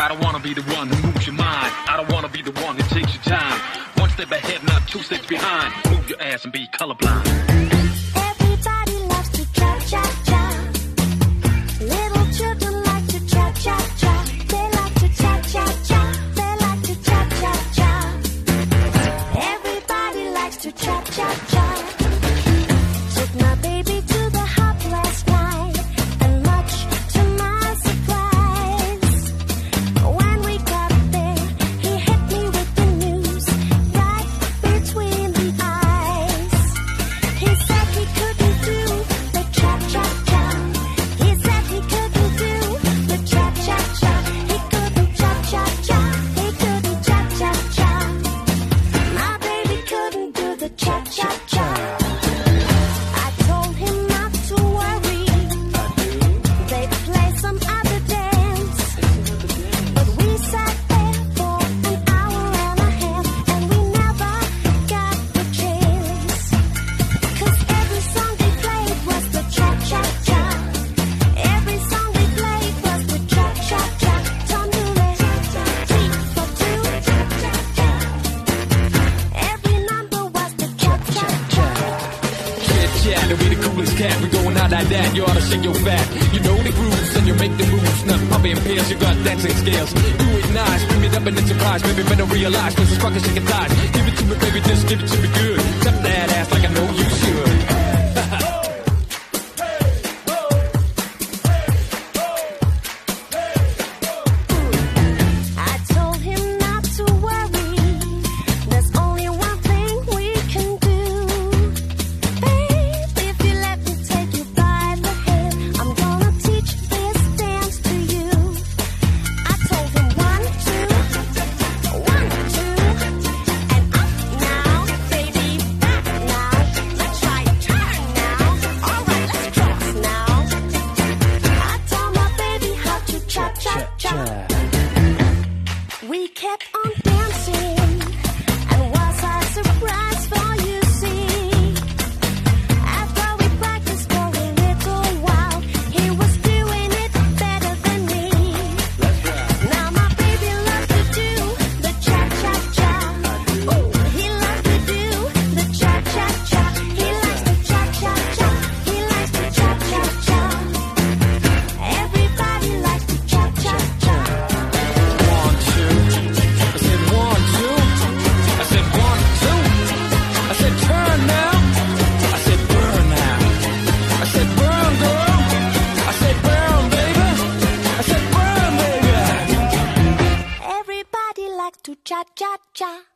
I don't wanna be the one who moves your mind. I don't wanna be the one that takes your time. One step ahead, not two steps behind. Move your ass and be colorblind. Everybody loves to cha-cha-cha. Little children like to cha-cha-cha. They like to cha-cha-cha. They like to cha-cha-cha. Everybody likes to cha-cha-cha. Took my baby to the hop last night, and much to my surprise, when we got there, he hit me with the news right between the eyes. He said he couldn't do the cha-cha-cha. He said he couldn't do the cha-cha-cha. He couldn't cha-cha-cha. He couldn't cha-cha-cha. My baby couldn't do the cha-cha-cha. I told him not to worry. They'd play some other dance. But we sat there for an hour and a half, and we never got the chance. 'Cause every song they played was the cha-cha-cha. Every song they played was the cha-cha-cha. Tandule, three for two, cha-cha-cha. Every number was the cha-cha-cha. Yeah, to be the coolest cat, we going out like that. You ought to shake your fat. You know the grooves and you make the moves. Nothing pumping pills, you got dancing skills. Do it nice, bring it up and it's surprise. Maybe better realize, this is fucking shaking thighs. Give it to me, baby, just give it to me good. Tap that ass like I know you should. I told him not to worry. There's only one thing we can do. Babe, if you let me take you by the hand, I'm gonna teach this dance to you. I told him 1, 2, 1, 2, and up now, baby, back now. Let's try a turn now. All right, let's cross now. I told my baby how to cha-cha-cha. We kept on dancing, and was I surprised for you see? After we practiced for a little while, he was doing it better than me. Now my baby loves to do the cha-cha-cha. Ooh, he loves to do the cha-cha-cha. He likes the cha-cha-cha. He likes the cha-cha-cha. Everybody likes the cha-cha-cha. 1, 2. I said 1, 2. I said 1, 2. I said turn now. I said burn now. I said burn, girl. I said burn, baby. I said burn, baby. Everybody likes to cha-cha-cha.